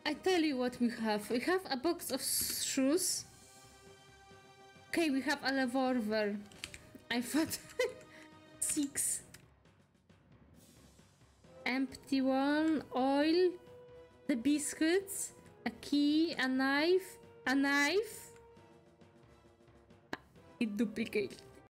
I tell you what we have. We have a box of shoes. Okay, we have a revolver. I thought 6. Empty one, oil, the biscuits, a key, a knife, It duplicate.